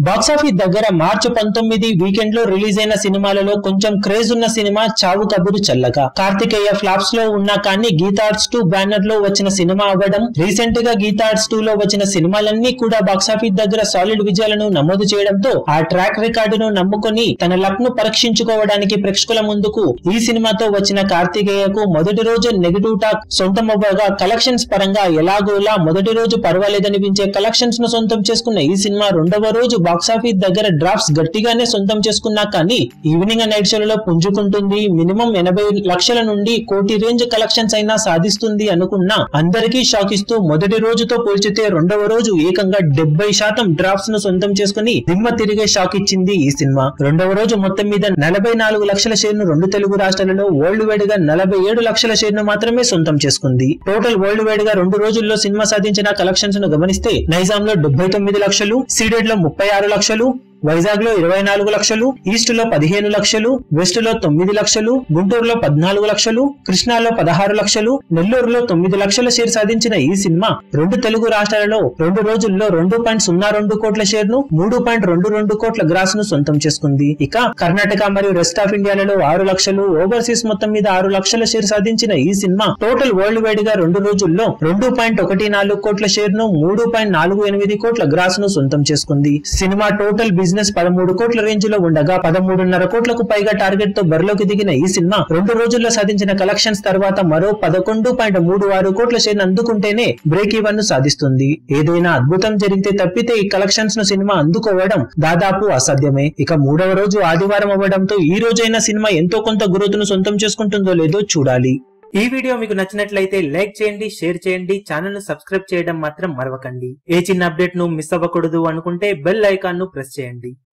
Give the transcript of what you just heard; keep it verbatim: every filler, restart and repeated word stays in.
Box office దగ్గర మార్చి పంతొమ్మిది weekend లో రిలీజ్ అయిన సినిమాలలో కొంచెం క్రేజ్ ఉన్న సినిమా చావు కబురు చల్లగా. కార్తికేయ ఫ్లాప్స్ లో ఉన్నా కానీ గీతార్ట్స్ టూ బ్యానర్ లో వచ్చిన సినిమా అవ్వడం, రీసెంట్ గా గీతార్ట్స్ టూ లో వచ్చిన సినిమాలన్నీ కూడా బాక్సాఫీస్ దగ్గర సాలిడ్ విజయాలను నమోదు చేయడంతో ఆ ట్రాక్ రికార్డును నమ్ముకొని తన లక్ ను పరీక్షించుకోవడానికి ప్రేక్షకుల ముందుకు ఈ సినిమాతో వచ్చిన కార్తికేయకు మొదటి రోజు నెగటివ్ టాక్ సొంతమవ్వగా, కలెక్షన్స్ పరంగా ఎలాగోలా మొదటి రోజు పర్వాలేదనిపించే కలెక్షన్స్ ను సొంతం చేసుకున్న ఈ సినిమా రెండవ రోజు బాక్సాఫీస్ దగ్గర డ్రాప్స్ గట్టిగానే సొంతం చేసుకున్నా కానీ ఈవినింగ్ నైట్ షోలలో పుంజుకుంటుంది. మినిమం ఎనభై లక్షల నుండి కోటి రేంజ్ కలెక్షన్స్ అయినా సాధిస్తుంది అనుకున్నా అందరికీ షాక్ ఇస్తూ మొదటి రోజుతో పోల్చితే రెండవ రోజు ఏకంగా డెబ్బై శాతం డ్రాప్స్ ను సొంతం చేసుకుని దిమ్మ తిరిగే షాక్ ఇచ్చింది ఈ సినిమా. రెండవ రోజు మొత్తం మీద నలభై నాలుగు లక్షల షేర్ ను రెండు తెలుగు రాష్ట్రాలలో వరల్డ్ వైడ్ గా నలభై ఏడు లక్షల షేర్ ను మాత్రమే సొంతం చేసుకుంది. టోటల్ వరల్డ్ వైడ్ గా రెండు రోజుల్లో సినిమా సాధించిన కలెక్షన్స్ ను గమనిస్తే నైజాం లో డెబ్బై తొమ్మిది లక్షలు, సీడెడ్ లో ముప్పై ఆరు లక్షలు, వైజాగ్ లో ఇరవై నాలుగు లక్షలు, ఈస్ట్ లో పదిహేను లక్షలు, వెస్ట్ లో తొమ్మిది లక్షలు, గుంటూరులో పద్నాలుగు లక్షలు, కృష్ణాలో పదహారు లక్షలు, నెల్లూరులో తొమ్మిది లక్షల షేర్ సాధించిన ఈ సినిమా రెండు తెలుగు రాష్ట్రాలలో రెండు రోజుల్లో రెండు పాయింట్ సున్నా రెండు కోట్ల షేర్ ను, మూడు పాయింట్ రెండు రెండు కోట్ల గ్రాస్ ను సొంతం చేసుకుంది. ఇక కర్ణాటక మరియు రెస్ట్ ఆఫ్ ఇండియాలలో ఆరు లక్షలు, ఓవర్సీస్ మొత్తం మీద ఆరు లక్షల షేర్ సాధించిన ఈ సినిమా టోటల్ వరల్డ్ వైడ్ గా రెండు రోజుల్లో రెండు పాయింట్ ఒకటి నాలుగు కోట్ల షేర్ ను, మూడు పాయింట్ నాలుగు ఎనిమిది కోట్ల గ్రాస్ ను సొంతం చేసుకుంది. సినిమా టోటల్ బిజినెస్ పదమూడు కోట్ల రేంజ్ లో ఉండగా పదమూడున్నర కోట్లకు పైగా టార్గెట్ తో బరిలోకి దిగిన ఈ సినిమా రెండు రోజుల్లో సాధించిన కలెక్షన్స్ తర్వాత మరో పదకొండు పాయింట్ మూడు ఆరు కోట్ల షేర్ అందుకుంటేనే బ్రేక్ ఈవెన్ ను సాధిస్తుంది. ఏదైనా అద్భుతం జరిగితే తప్పితే ఈ కలెక్షన్స్ ను సినిమా అందుకోవడం దాదాపు అసాధ్యమే. ఇక మూడవ రోజు ఆదివారం అవ్వడంతో ఈ రోజైనా సినిమా ఎంతో కొంత గ్రోత్ ను సొంతం చేసుకుంటుందో లేదో చూడాలి. ఈ వీడియో మీకు నచ్చినట్లయితే లైక్ చేయండి, షేర్ చేయండి, ఛానల్ ను సబ్స్క్రైబ్ చేయడం మాత్రం మరవకండి. ఏ చిన్న అప్డేట్ ను మిస్ అవ్వకూడదు అనుకుంటే బెల్ ఐకాన్ ను ప్రెస్ చేయండి.